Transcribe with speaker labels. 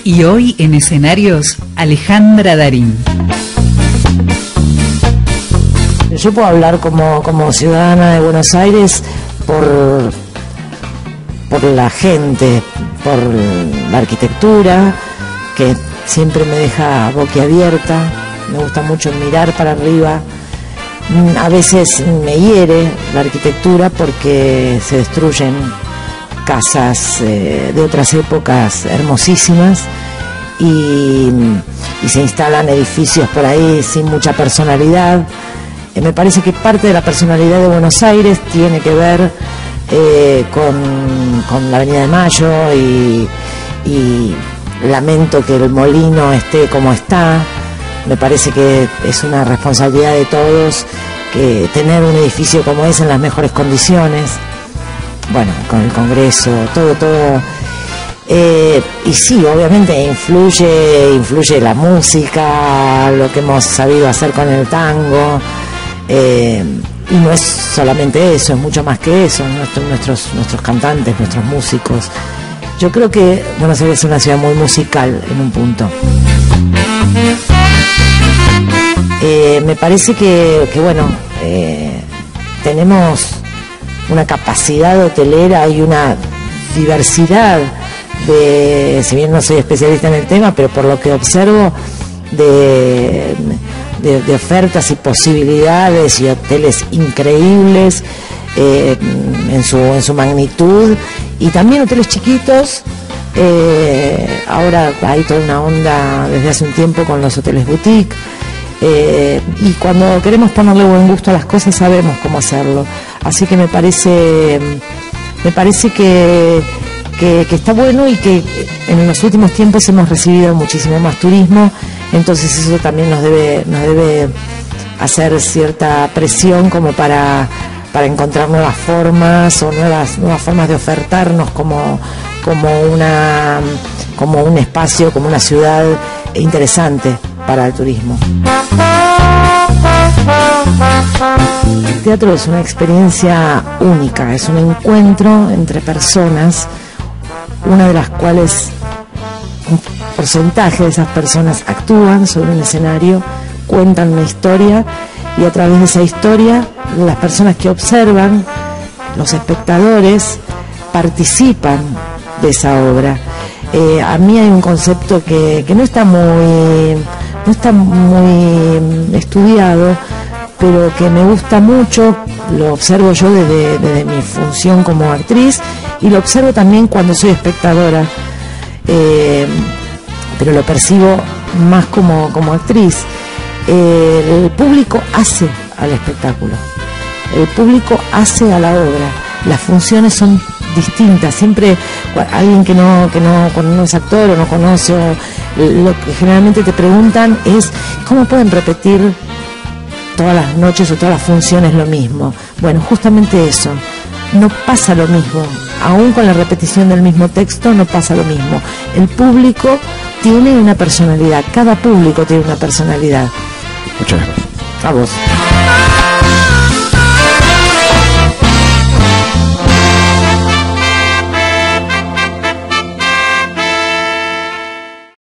Speaker 1: Y hoy en escenarios, Alejandra Darín.
Speaker 2: Yo puedo hablar como ciudadana de Buenos Aires por la gente, por la arquitectura, que siempre me deja boquiabierta. Me gusta mucho mirar para arriba. A veces me hiere la arquitectura porque se destruyen casas de otras épocas hermosísimas y se instalan edificios por ahí sin mucha personalidad. Me parece que parte de la personalidad de Buenos Aires tiene que ver con la Avenida de Mayo y lamento que el Molino esté como está. Me parece que es una responsabilidad de todos que tener un edificio como ese en las mejores condiciones. Bueno, con el Congreso, todo. Y sí, obviamente influye la música, lo que hemos sabido hacer con el tango. Y no es solamente eso, es mucho más que eso. Nuestros cantantes, nuestros músicos. Yo creo que Buenos Aires es una ciudad muy musical en un punto. Me parece que bueno, tenemos una capacidad hotelera y una diversidad de, si bien no soy especialista en el tema, pero por lo que observo de ofertas y posibilidades y hoteles increíbles en su magnitud, y también hoteles chiquitos. Ahora hay toda una onda desde hace un tiempo con los hoteles boutique, y cuando queremos ponerle buen gusto a las cosas sabemos cómo hacerlo. Así que me parece que está bueno, y que en los últimos tiempos hemos recibido muchísimo más turismo. Entonces eso también nos debe hacer cierta presión como para encontrar nuevas formas o nuevas formas de ofertarnos como un espacio, como una ciudad interesante para el turismo. El teatro es una experiencia única, es un encuentro entre personas, una de las cuales un porcentaje de esas personas actúan sobre un escenario, cuentan una historia, y a través de esa historia las personas que observan, los espectadores, participan de esa obra. A mí hay un concepto que no está muy estudiado, pero que me gusta mucho. Lo observo yo desde mi función como actriz, y lo observo también cuando soy espectadora, pero lo percibo más como actriz. El público hace al espectáculo, el público hace a la obra. Las funciones son distintas. Siempre alguien que no es actor o no conoce, lo que generalmente te preguntan es ¿cómo pueden repetir todas las noches o todas las funciones lo mismo? Bueno, justamente eso, no pasa lo mismo. Aún con la repetición del mismo texto no pasa lo mismo. El público tiene una personalidad, cada público tiene una personalidad.
Speaker 3: Muchas gracias.
Speaker 2: A vos.